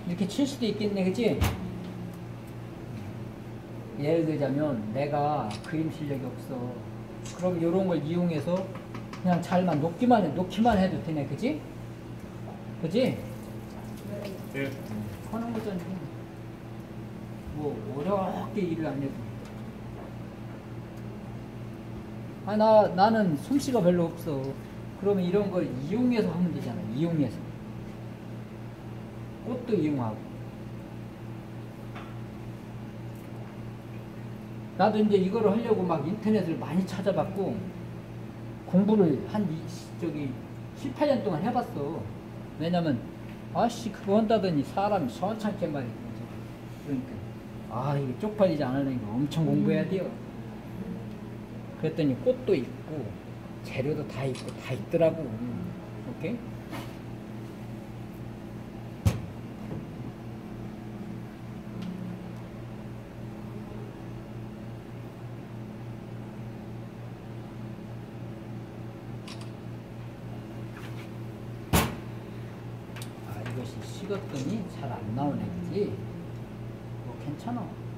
이렇게 칠 수도 있겠네, 그치? 예를 들자면 내가 그림 실력이 없어. 그럼 이런 걸 이용해서 그냥 잘만 놓기만 해도 되네, 그치? 그치? 네. 하는 거잖아. 뭐 어렵게 일을 안 해도. 나는 솜씨가 별로 없어. 그러면 이런 걸 이용해서 하면 되잖아. 이용해서. 꽃도 이용하고. 나도 이제 이거를 하려고 막 인터넷을 많이 찾아봤고, 공부를 한 7, 8년 동안 해봤어. 왜냐면, 그거 한다더니 사람이 서창게 말이지. 그러니까, 이게 쪽팔리지 않으려니까 엄청 공부해야 돼요. 그랬더니 꽃도 있고, 재료도 다 있고, 다 있더라고. 오케이? 이것이 식었더니 잘 안 나오네, 그지? 뭐 괜찮아.